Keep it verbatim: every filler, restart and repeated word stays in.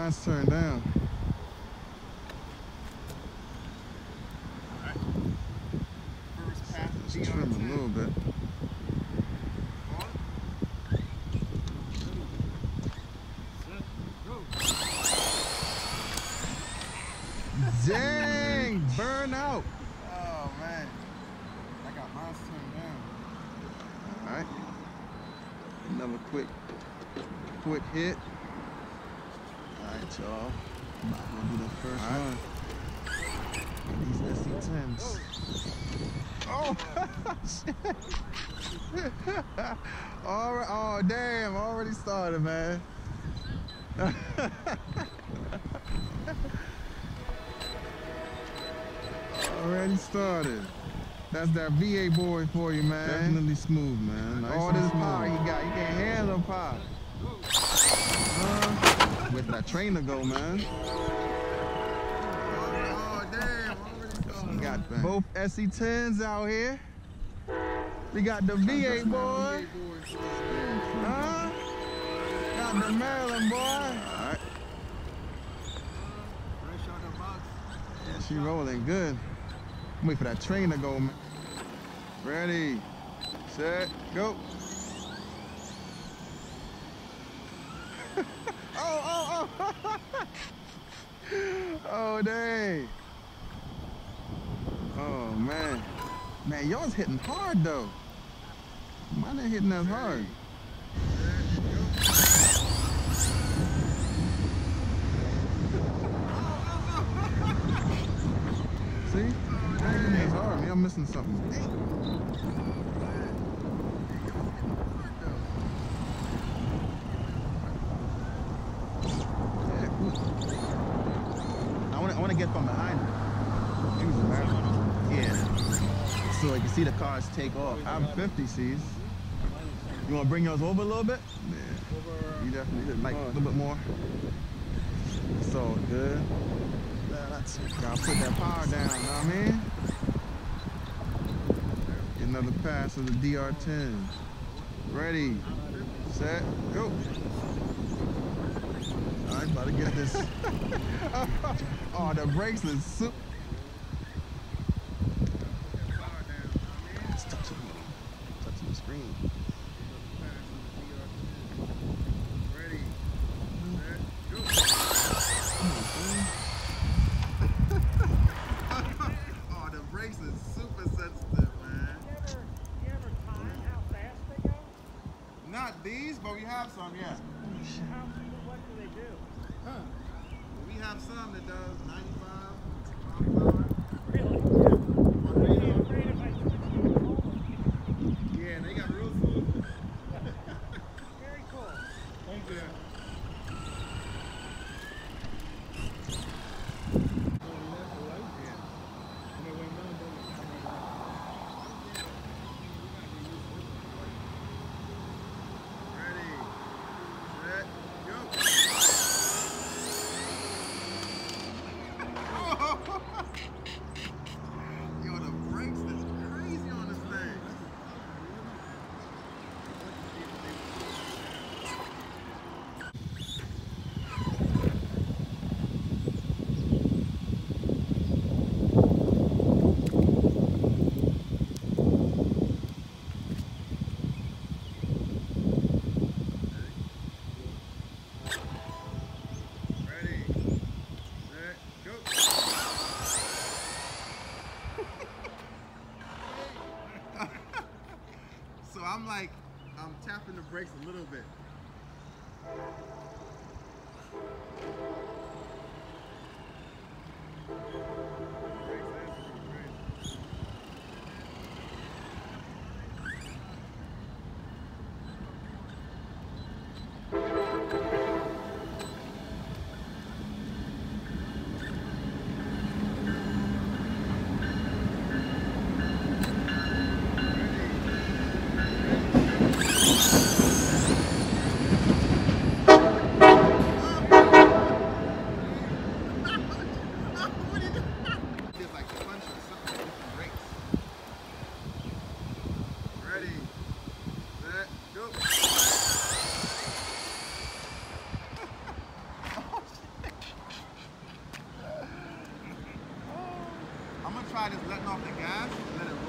Mine's turned down. Alright. First pass of Just D R ten. trim a little bit. Dang! Burn out! Oh man. I got mine turned down. Alright. Another quick, quick hit. Alright, y'all. Gonna do the first All one. These S C tens. Oh, shit. All right. Oh, damn. Already started, man. Already started. That's that V A boy for you, man. Definitely smooth, man. Nice. All this power he got. You can't handle power. Uh, with that trainer go, man. Oh damn, already We got both S C tens out here. We got the V A boy. Huh? Got the Maryland boy. Alright. Yeah, she rolling good. Wait for that train to go, man. Ready, set, go. oh, oh, oh. Oh, dang. Oh, man. Man, y'all's hitting hard, though. Mine ain't hitting as hard. See? It ain't hitting as hard. Me, I'm missing something. Yeah, cool. I want to I want to get from behind her. Yeah. So you can see the cars take off. I'm fifty C's. You want to bring yours over a little bit? Yeah. You definitely did. Like a little bit more. It's all good. That's gotta put that power down, you know what I mean? Get another pass of the D R ten. Ready, set, go. Alright, about to get this. Oh, the brakes is super. It's touching me. Touching the screen. Ready, set, go. Oh, the brakes is super sensitive, man. You ever, you ever time how fast they go? Not these, but we have some, yeah. How, what do they do? Huh. We have some that does ninety-five miles an hour. Really? Yeah. I'd be afraid if I switched to a Volvo. Yeah, they got real smooth. Very cool. Thank you. Yo, the brakes is crazy on this thing. Ready, set, go. So I'm like, I'm tapping the brakes a little bit. try just letting off the gas, let it